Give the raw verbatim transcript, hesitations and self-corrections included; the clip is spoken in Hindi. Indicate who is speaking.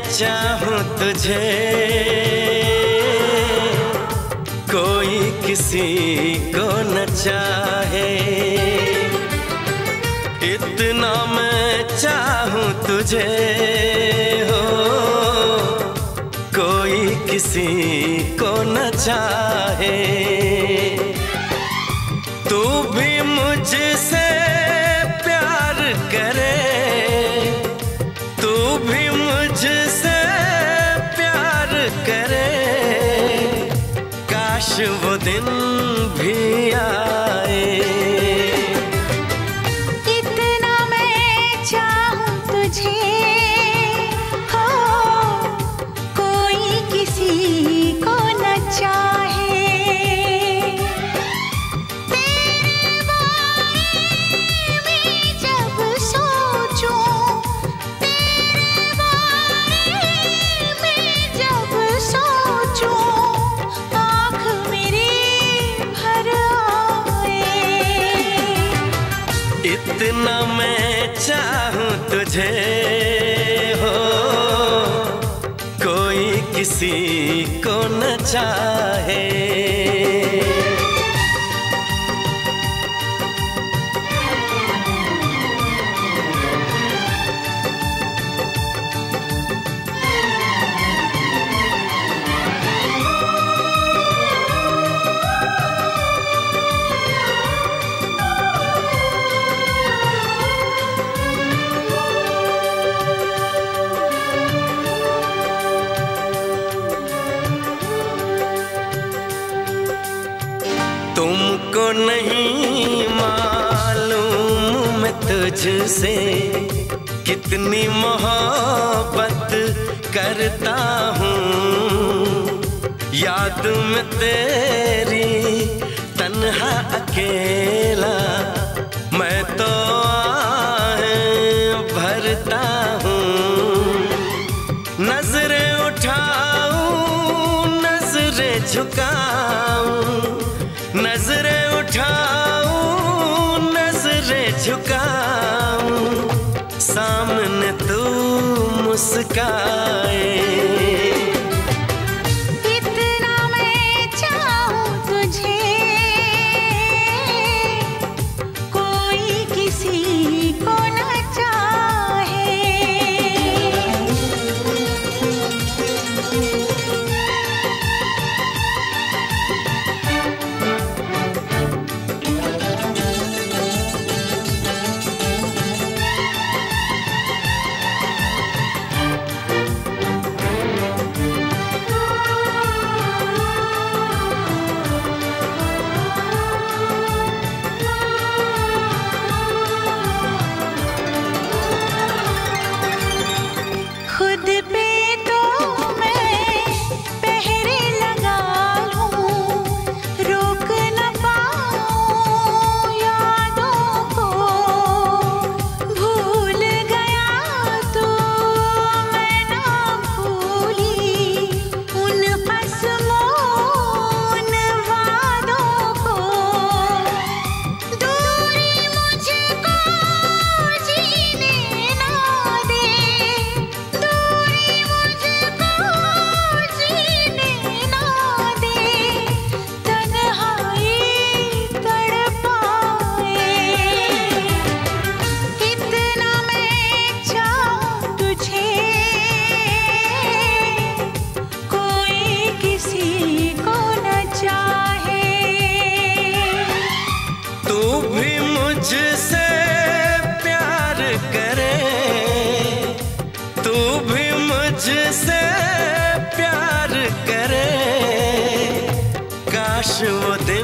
Speaker 1: चाहूं तुझे, कोई किसी को न चाहे। इतना मैं चाहूं तुझे हो, कोई किसी को न चाहे। तू भी मुझसे प्यार करे, तू भी मुझसे प्यार करे। काश वो दिन भी आए।
Speaker 2: इतना मैं चाहूं तुझे हो, कोई किसी को न चाहे। तेरे बारे में जब सोचूं, तेरे बारे में जब सोचूं, आँख मेरी भर आए।
Speaker 1: इतना मैं चाहूं तुझे हो, कोई किसी को न चाहे। तुमको नहीं मालूम मैं तुझसे कितनी मोहब्बत करता हूँ। याद में तेरी तन्हा अकेला मैं तो आहें भरता हूँ। नजरें उठाऊं, नजरें झुकाऊं, नजरें उठाऊं, नजरें झुकाऊं, सामने तू मुस्काए।
Speaker 2: इतना मैं चाहूं तुझे, कोई किसी को न चाहे। खुद पे तो मैं पहरे लगा लूं, रोक न पाऊं यादों को। भूल गया तो मैं ना भूली उन कसमों, उन वादों को। दूरी मुझको जीने ना दे, दूरी मुझको जीने ना दे, तन्हाई तड़पाए। इतना मैं चाहूं तुझे, कोई किसी को न चाहे।
Speaker 1: तू भी मुझसे प्यार करे, तू भी मुझसे प्यार करे। काश वो दिन